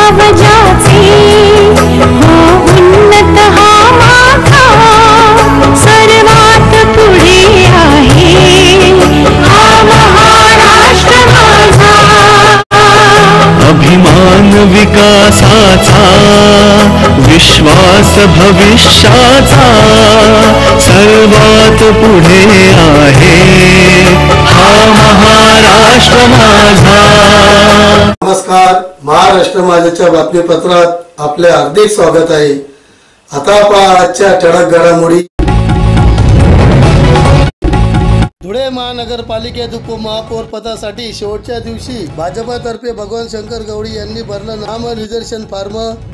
कावजाचे हो उन्नत हा माथा सर्वात पुढे आहे हा महाराष्ट्र माझा। अभिमान विकासाचा विश्वास भविष्याचा सर्वात पुढे आहे हा महाराष्ट्र माझा। नमस्कार, महाराष्ट्र माझ्याच्या बातमीपत्रात आपले हार्दिक स्वागत आहे। आता पहा आजच्या ठळक घडामोडी। धुळे महानगरपालिकेत उपमहापौर पदासाठी शेवटच्या दिवशी भाजपातर्फे भगवान शंकर गवळी यांनी भरलं नामनिर्देशन फॉर्म।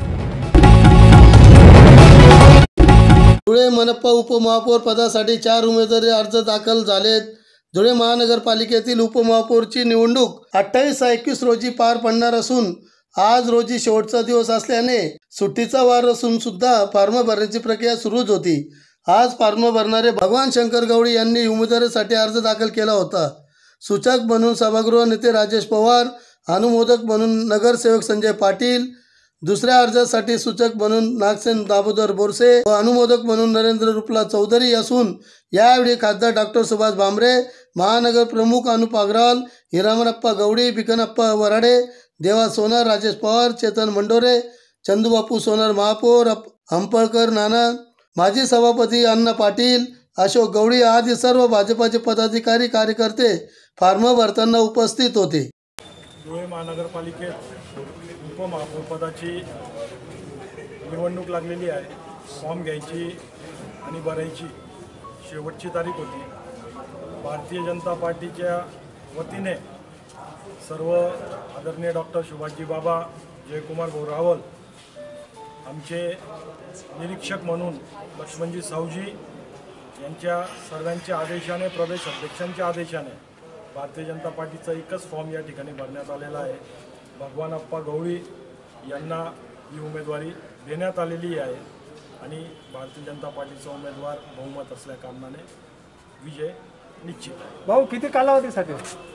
धुळे मनपा उपमहापौर पदासाठी 4 उमेदवारी अर्ज दाखल झालेत। धुळे महानगरपालिकेतील उपमहापौरची निवडणूक 28 21 रोजी पार पडणार असून आज रोजी शेवटचा दिवस असल्याने सुट्टीचा वार असून सुद्धा फॉर्म भरण्याची प्रक्रिया सुरूच होती। आज फॉर्म भरणारे भगवान शंकर गवळी यांनी उमेदवारीसाठी अर्ज दाखल केला होता। सूचक म्हणून सभागृह नेते राजेश पवार, अनुमोदक म्हणून नगरसेवक संजय पाटील, दुसऱ्या अर्जासाठी सूचक म्हणून नागसेन दामोदर बोरसे व अनुमोदक म्हणून नरेंद्र रुपला चौधरी असून यावेळी खासदार डॉक्टर सुभाष भामरे, महानगर प्रमुख अनुप अग्रवाल, हिरामनप्पा गवळी, बिकनप्पा वराडे, देवा सोनार, राजेश पवार, चेतन मंडोरे, चंदूबापू सोनार महापौर, हंपळकर नाना, माजी सभापती अण्णा पाटील, अशोक गवळी आदी सर्व भाजपाचे पदाधिकारी कार्यकर्ते फॉर्म भरताना उपस्थित होते। धुळे महानगरपालिकेत उपमहापौर पदाची निवडणूक लागलेली आहे। फॉर्म घ्यायची आणि भरायची शेवटची तारीख होती। भारतीय जनता पार्टीच्या वतीने सर्व आदरणीय डॉक्टर सुभाषजी बाबा, जयकुमार भाऊ रावल, आमचे निरीक्षक म्हणून लक्ष्मणजी सावजी यांच्या सर्वांच्या आदेशाने, प्रदेश अध्यक्षांच्या आदेशाने भारतीय जनता पार्टीचा एकच फॉर्म या ठिकाणी भरण्यात आलेला आहे। भगवानप्पा गवळी यांना ही उमेदवारी देण्यात आलेली आहे आणि भारतीय जनता पार्टीचा उमेदवार बहुमत असल्या कारणाने विजय निश्चित आहे। भाऊ, किती कालावधीसाठी?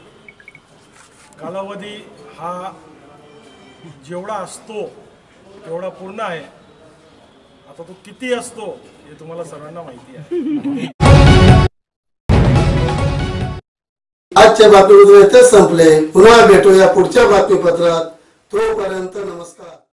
कालावधी हा जेवढा असतो तेवढा पूर्ण आहे। आता तो किती असतो हे तुम्हाला सर्वांना माहिती आहे। आजच्या बातमीपत्र इथेच संपले। पुन्हा भेटूया पुढच्या बातमीपत्रात। तोपर्यंत नमस्कार।